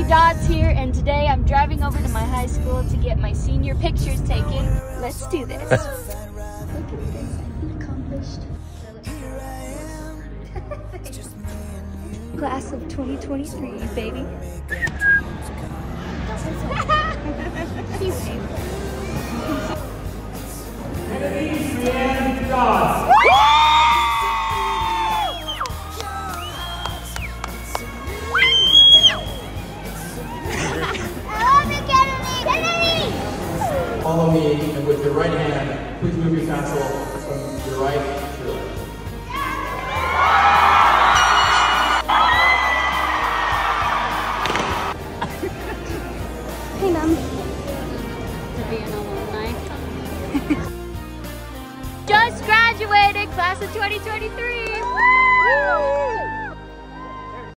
Kenadi Dodds here, and today I'm driving over to my high school to get my senior pictures taken. Let's do this. Look at this, I'm accomplished. Class of 2023, baby. Kenadi Dodds. Follow me, and with your right hand, please move your console